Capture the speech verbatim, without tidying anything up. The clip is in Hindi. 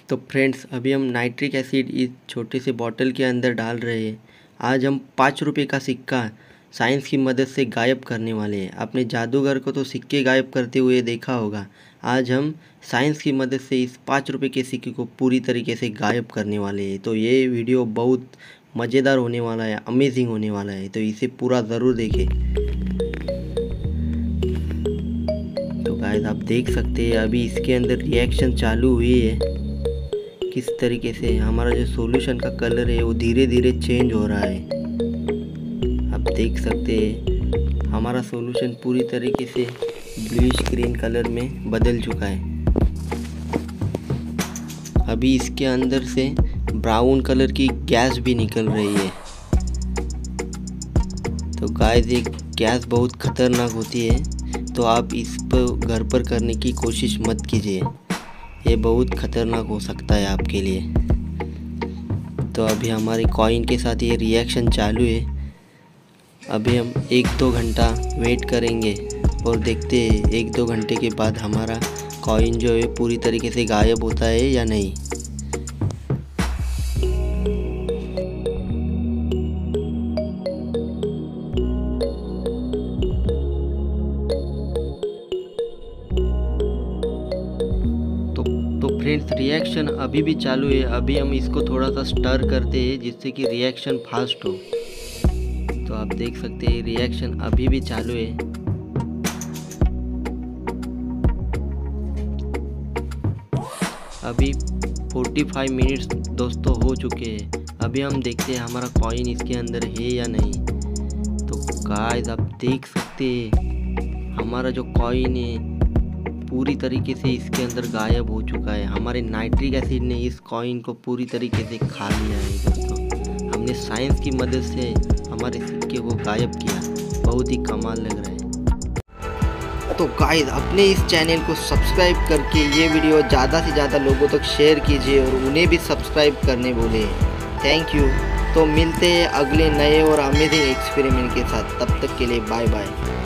तो फ्रेंड्स, अभी हम नाइट्रिक एसिड इस छोटे से बॉटल के अंदर डाल रहे हैं। आज हम पाँच रुपये का सिक्का साइंस की मदद से गायब करने वाले हैं। आपने जादूगर को तो सिक्के गायब करते हुए देखा होगा। आज हम साइंस की मदद से इस पाँच रुपये के सिक्के को पूरी तरीके से गायब करने वाले हैं। तो ये वीडियो बहुत मज़ेदार होने वाला है, अमेजिंग होने वाला है, तो इसे पूरा ज़रूर देखें। तो गाइस, आप देख सकते हैं अभी इसके अंदर रिएक्शन चालू हुई है। किस तरीके से हमारा जो सॉल्यूशन का कलर है वो धीरे धीरे चेंज हो रहा है। आप देख सकते हैं हमारा सॉल्यूशन पूरी तरीके से ब्लूइश ग्रीन कलर में बदल चुका है। अभी इसके अंदर से ब्राउन कलर की गैस भी निकल रही है। तो गाइस, ये गैस बहुत खतरनाक होती है, तो आप इस पर घर पर करने की कोशिश मत कीजिए। ये बहुत ख़तरनाक हो सकता है आपके लिए। तो अभी हमारे कॉइन के साथ ये रिएक्शन चालू है। अभी हम एक दो घंटा वेट करेंगे और देखते हैं एक दो घंटे के बाद हमारा कॉइन जो है पूरी तरीके से गायब होता है या नहीं। तो फ्रेंड्स, रिएक्शन अभी भी चालू है। अभी हम इसको थोड़ा सा स्टर करते हैं जिससे कि रिएक्शन फास्ट हो। तो आप देख सकते हैं रिएक्शन अभी भी चालू है। अभी पैंतालीस मिनट्स दोस्तों हो चुके हैं। अभी हम देखते हैं हमारा कॉइन इसके अंदर है या नहीं। तो गाइस, आप देख सकते हैं हमारा जो कॉइन है पूरी तरीके से इसके अंदर गायब हो चुका है। हमारे नाइट्रिक एसिड ने इस कॉइन को पूरी तरीके से खा लिया है दोस्तों। हमने साइंस की मदद से हमारे सिक्के को गायब किया। बहुत ही कमाल लग रहा है। तो गाइस, अपने इस चैनल को सब्सक्राइब करके ये वीडियो ज़्यादा से ज़्यादा लोगों तक शेयर कीजिए और उन्हें भी सब्सक्राइब करने बोले। Thank you. तो मिलते हैं अगले नए और अमेजिंग एक्सपेरिमेंट के साथ। तब तक के लिए बाय बाय।